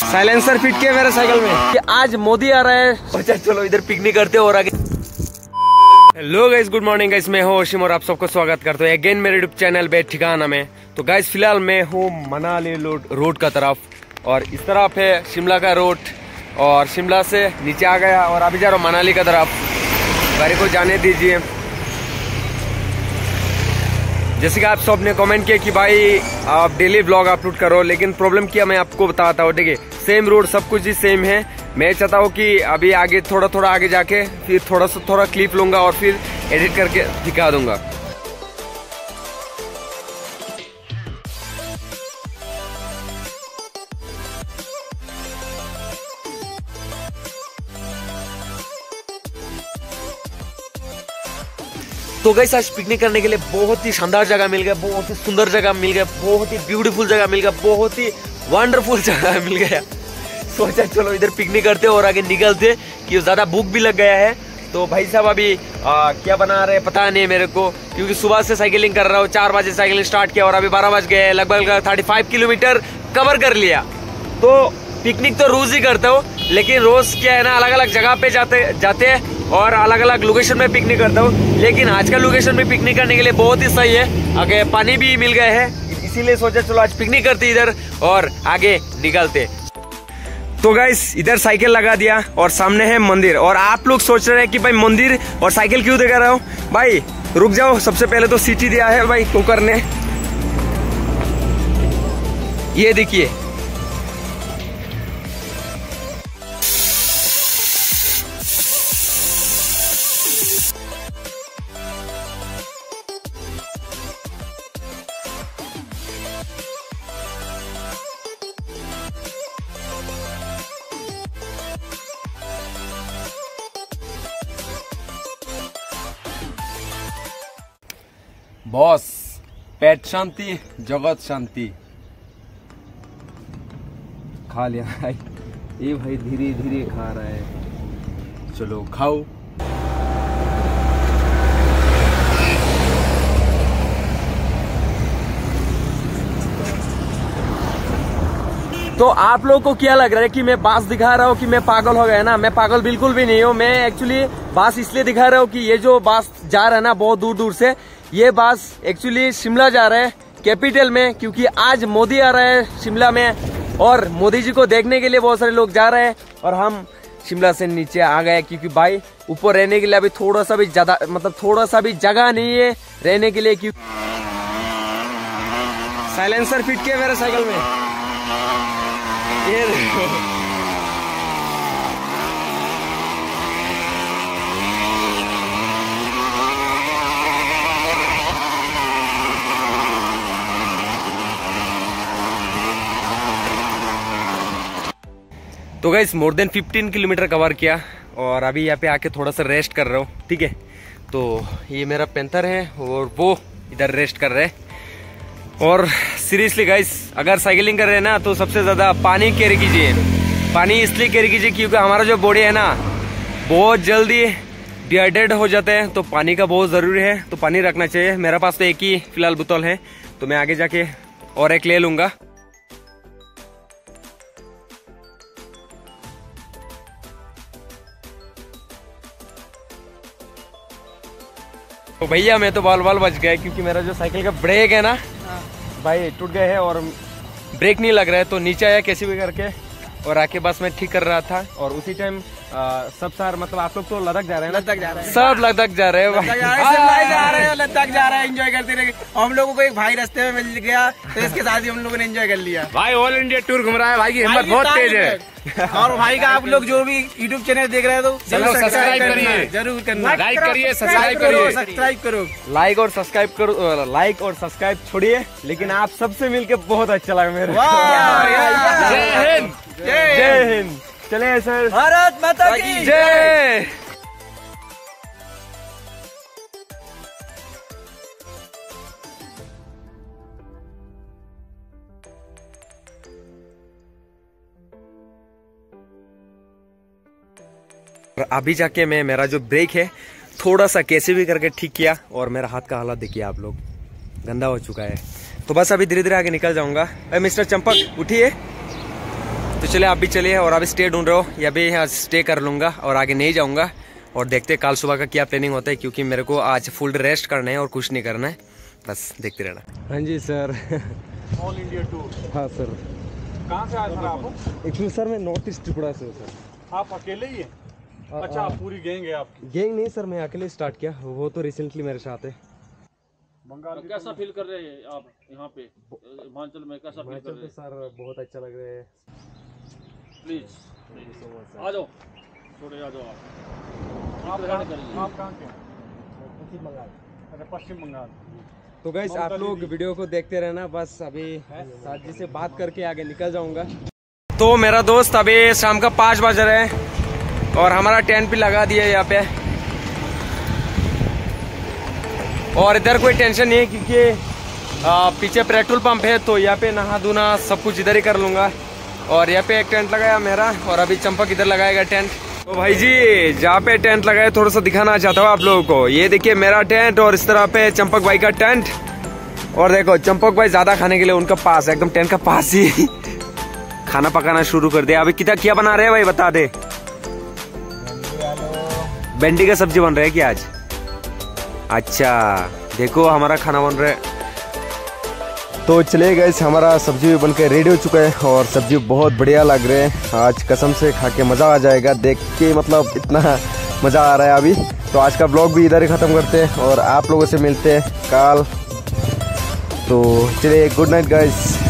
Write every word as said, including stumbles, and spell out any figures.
Silencer fit किया मेरे cycle में कि आज मोदी आ रहा है, सोचा चलो इधर पिकनिक करते और आगे। Hello guys, good morning guys, मैं हूँ ओशिम और आप सबको स्वागत करते हैं अगेन मेरे यूट्यूब चैनल बे ठिकाना में। तो गाइस फिलहाल मैं हूँ मनाली रोड का तरफ और इस तरफ है शिमला का रोड और शिमला से नीचे आ गया और अभी जा रहा हूँ मनाली का तरफ। गाड़ी को जाने दीजिए। जैसे कि आप सब ने कमेंट किया कि भाई आप डेली व्लॉग अपलोड करो, लेकिन प्रॉब्लम क्या मैं आपको बताता हूँ। ठीक है, सेम रोड सब कुछ ही सेम है। मैं चाहता हूँ कि अभी आगे थोड़ा थोड़ा आगे जाके फिर थोड़ा सा थोड़ा क्लिप लूंगा और फिर एडिट करके दिखा दूंगा। तो गाइस आज पिकनिक करने के लिए बहुत ही शानदार जगह मिल गया, बहुत ही सुंदर जगह मिल गया, बहुत ही ब्यूटीफुल जगह मिल गया, बहुत ही वंडरफुल जगह मिल गया। सोचा चलो इधर पिकनिक करते और आगे निकलते कि ज्यादा भूख भी लग गया है। तो भाई साहब अभी आ, क्या बना रहे पता नहीं मेरे को, क्योंकि सुबह से साइकिलिंग कर रहा हूँ। चार बजे साइकिलिंग स्टार्ट किया और अभी बारह बज गए, लगभग थर्टी फाइव किलोमीटर कवर कर लिया। तो पिकनिक तो रोज ही करता हूँ, लेकिन रोज क्या है ना, अलग अलग जगह पे जाते जाते हैं और अलग अलग लोकेशन में पिकनिक करता हूँ। लेकिन आज का लोकेशन में पिकनिक करने के लिए बहुत ही सही है, आगे पानी भी मिल गए हैं, इसीलिए सोचा चलो आज पिकनिक करते इधर और आगे निकलते। तो गाइस इधर साइकिल लगा दिया और सामने है मंदिर। और आप लोग सोच रहे हैं कि भाई मंदिर और साइकिल क्यों दिखा रहा हूँ। भाई रुक जाओ, सबसे पहले तो सिटी दिया है भाई कुकर ने, ये देखिए। बॉस पेट शांति जगत शांति। खा लिया भाई, ये भाई धीरे धीरे खा रहा है, चलो खाओ। तो आप लोगों को क्या लग रहा है कि मैं बास दिखा रहा हूँ कि मैं पागल हो गया ना? मैं पागल बिल्कुल भी नहीं हूँ। मैं एक्चुअली बास इसलिए दिखा रहा हूँ कि ये जो बास जा रहा है ना बहुत दूर दूर से, ये बास एक्चुअली शिमला जा रहा है, कैपिटल में, क्योंकि आज मोदी आ रहा है शिमला में और मोदी जी को देखने के लिए बहुत सारे लोग जा रहे हैं। और हम शिमला से नीचे आ गए क्योंकि भाई ऊपर रहने के लिए अभी थोड़ा सा भी ज्यादा मतलब थोड़ा सा भी जगह नहीं है रहने के लिए। क्यों साइलेंसर फिट किया मेरे साइकिल में, ये देखो। तो guys more than fifteen kilometre cover किया और अभी यहाँ पे आके थोड़ा सा रेस्ट कर रहा हूँ। ठीक है, तो ये मेरा पेंथर है और वो इधर रेस्ट कर रहे हैं। और सीरियसली गाइस अगर साइकिलिंग कर रहे हैं ना तो सबसे ज्यादा पानी कैरी कीजिए। पानी इसलिए कैरी कीजिए क्योंकि हमारा जो बॉडी है ना बहुत जल्दी डिहाइड्रेट हो जाते हैं, तो पानी का बहुत जरूरी है, तो पानी रखना चाहिए। मेरे पास तो एक ही फिलहाल बोतल है, तो मैं आगे जाके और एक ले लूंगा। तो भैया मैं तो बाल बाल बच गया क्योंकि मेरा जो साइकिल का ब्रेक है ना भाई टूट गए है और ब्रेक नहीं लग रहा है। तो नीचे आया कैसे भी करके और आके बस मैं ठीक कर रहा था और उसी टाइम सब सार मतलब आप लोग तो लद्दाख जा रहे हैं, लद्दाख जा रहे हैं, सब लद्दाख जा रहे हैं, लद्दाख जा रहे हैं, एंजॉय करते रहे। हम लोगों को एक भाई रास्ते में मिल गया तो इसके साथ ही हम लोगों ने एंजॉय कर लिया। भाई ऑल इंडिया टूर घूम रहा है, भाई की हिम्मत बहुत तेज है। और भाई का आप लोग जो भी यूट्यूब चैनल देख रहे हैं तो सब्सक्राइब करिए, जरूर करना, लाइक करिए, सब्सक्राइब करिए, सब्सक्राइब करो, लाइक और सब्सक्राइब करो, लाइक और सब्सक्राइब छोड़िए, लेकिन आप सबसे मिलके बहुत अच्छा लगा मेरे को। जय हिंद, जय हिंद। चले सर, भारत माता की जय। अभी जाके मैं मेरा जो ब्रेक है थोड़ा सा कैसे भी करके ठीक किया और मेरा हाथ का हालत देखिए आप लोग, गंदा हो चुका है। तो बस अभी धीरे धीरे आगे निकल जाऊंगा। मिस्टर चंपक उठिए, तो चलिए आप भी चलिए, और अभी स्टे ढूंढ रहे हो, या भी यहाँ स्टे कर लूँगा और आगे नहीं जाऊँगा। और देखते हैं कल सुबह का क्या प्लानिंग होता है, क्योंकि मेरे को आज फुल रेस्ट करना है और कुछ नहीं करना है, बस देखते रहना। हाँ जी सर। All India tour. हाँ सर। कहाँ से आए सर आप? एक्चुअली सर मैं नॉर्थ ईस्ट त्रिपुरा से हूँ सर। आप अकेले ही हैं? अच्छा, आप पूरी गैंग है आपकी? गैंग नहीं सर, मैं अकेले स्टार्ट किया, वो तो रिसेंटली मेरे साथ है। बंगाल तो कैसा फील कर रहे हैं आप यहाँ पे हिमाचल में? कैसा फील कर रहे हैं? सर बहुत अच्छा लग रहा है। प्लीज आ जाओ, थोड़े आ जाओ आप। आप कहाँ के? पश्चिम बंगाल। अच्छा, पश्चिम बंगाल। तो गाइस आप लोग वीडियो को देखते रहना, बस अभी साथ जी से बात करके आगे निकल जाऊंगा। तो मेरा दोस्त अभी शाम का पाँच बज रहे हैं और हमारा टेंट भी लगा दिया यहाँ पे, और इधर कोई टेंशन नहीं है क्योंकि आ, पीछे पेट्रोल पंप है, तो यहाँ पे नहा धोना सब कुछ इधर ही कर लूंगा। और यहाँ पे एक टेंट लगाया मेरा, और अभी चंपक इधर लगाएगा टेंट। तो भाई जी जहाँ पे टेंट लगाया थोड़ा सा दिखाना चाहता हूँ आप लोगों को। ये देखिए मेरा टेंट, और इस तरह पे चंपक भाई का टेंट। और देखो चंपक भाई ज्यादा खाने के लिए उनका पास एकदम टेंट का पास ही खाना पकाना शुरू कर दिया। अभी कितना क्या बना रहे हैं भाई बता दे? भिंडी का सब्जी बन रहा है क्या आज? अच्छा देखो हमारा खाना बन रहा है। तो चलिए गाइस हमारा सब्जी भी बनकर रेडी हो चुका है, और सब्जी बहुत बढ़िया लग रहे हैं। आज कसम से खा के मज़ा आ जाएगा, देख के मतलब इतना मज़ा आ रहा है अभी। तो आज का ब्लॉग भी इधर ही ख़त्म करते हैं और आप लोगों से मिलते हैं कल। तो चलिए गुड नाइट गाइस।